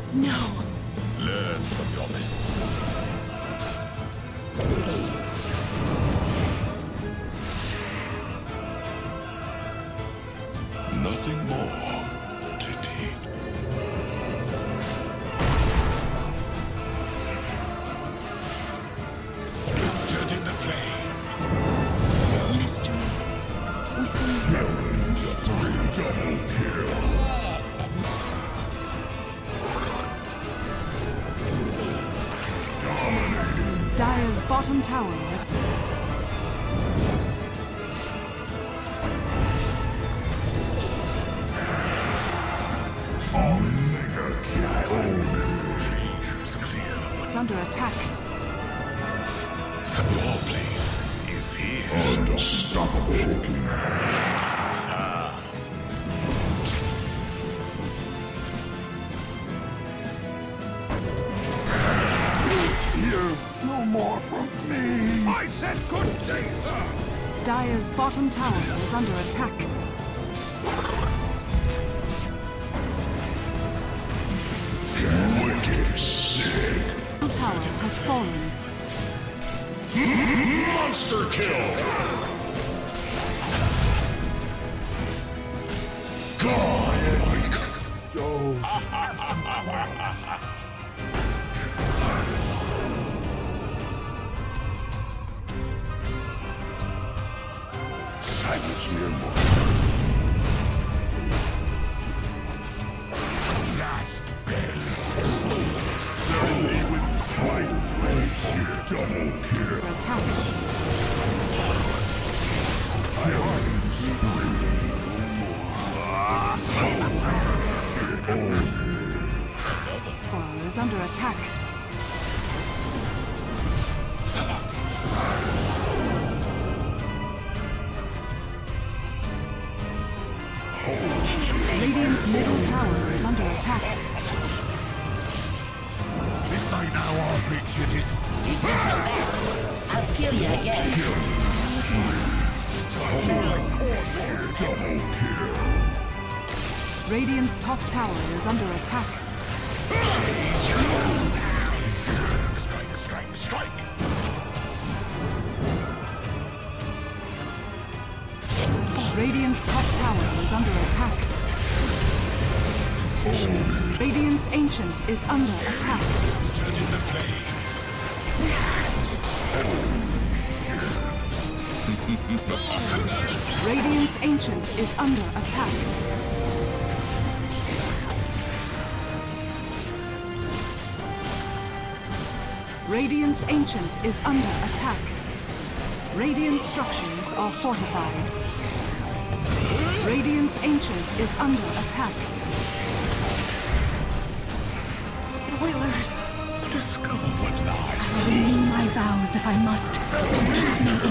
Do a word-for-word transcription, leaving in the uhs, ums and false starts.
No. Learn from your mistakes. Nothing more to teach. Captured in the flame. Mysteries. Within mysteries. Double kill. Dire's bottom tower is... It's under attack. Your place is here. Unstoppable. Hear no more from me. I said good day, sir. Dire's bottom tower is under attack. Wicked sick. The tower has fallen. Monster kill. Godlike. Silence me more. Last bell. Only with my place. Double kill. Attack. I am Tower is under attack. Radiant's middle tower is under attack. This ain't how I pictured it. If there's no back, I'll kill you again. Double kill. Radiant's top tower is under attack. Strike, strike, strike. Radiant's top tower is under attack. Radiant's Ancient is under attack. Captured in the flame. Radiant's Ancient is under attack. Radiant's Ancient is under attack. Radiant structures are fortified. Radiant's Ancient is under attack. Spoilers. Discover what lies Renew my vows if I must, and have no